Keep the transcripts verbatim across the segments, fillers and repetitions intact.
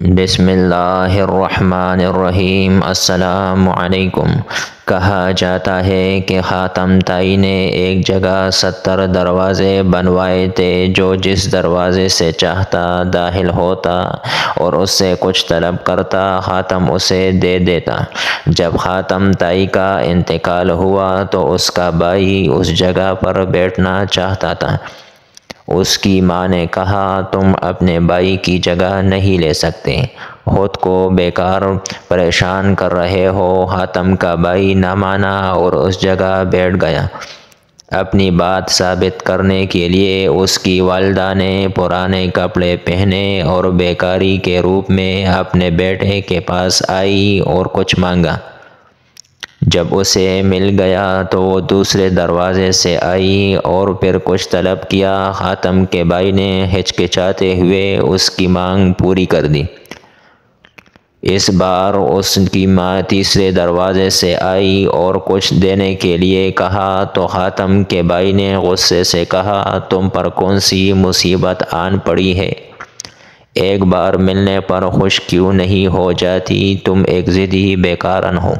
بسم اللہ الرحمن الرحیم۔ السلام علیکم۔ کہا جاتا ہے کہ خاتم طائی نے ایک جگہ ستر دروازے بنوائے تھے، جو جس دروازے سے چاہتا داخل ہوتا اور اس سے کچھ طلب کرتا خاتم اسے دے دیتا۔ جب خاتم طائی کا انتقال ہوا تو اس کا بھائی اس جگہ پر بیٹھنا چاہتا تھا۔ اس کی ماں نے کہا، تم اپنے بھائی کی جگہ نہیں لے سکتے، خود کو بیکار پریشان کر رہے ہو۔ خاتم کا بھائی نہ مانا اور اس جگہ بیٹھ گیا۔ اپنی بات ثابت کرنے کے لیے اس کی والدہ نے پرانے کپڑے پہنے اور بیکاری کے روپ میں اپنے بیٹے کے پاس آئی اور کچھ مانگا۔ جب اسے مل گیا تو وہ دوسرے دروازے سے آئی اور پھر کچھ طلب کیا۔ خاتم کے بھائی نے ہچکچاتے ہوئے اس کی مانگ پوری کر دی۔ اس بار اس کی ماں تیسرے دروازے سے آئی اور کچھ دینے کے لیے کہا تو خاتم کے بھائی نے غصے سے کہا، تم پر کون سی مصیبت آن پڑی ہے؟ ایک بار ملنے پر خوش کیوں نہیں ہو جاتی؟ تم ایک ضدی بیکارن ہو۔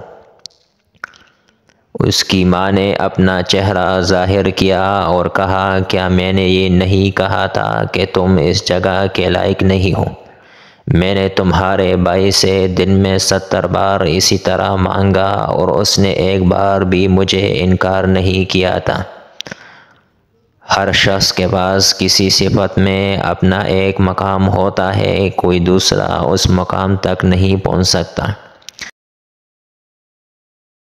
اس کی ماں نے اپنا چہرہ ظاہر کیا اور کہا، کیا میں نے یہ نہیں کہا تھا کہ تم اس جگہ کے لائق نہیں ہو؟ میں نے تمہارے بھائی سے دن میں ستر بار اسی طرح مانگا اور اس نے ایک بار بھی مجھے انکار نہیں کیا تھا۔ ہر شخص کے پاس کسی صفت میں اپنا ایک مقام ہوتا ہے، کوئی دوسرا اس مقام تک نہیں پہنچ سکتا۔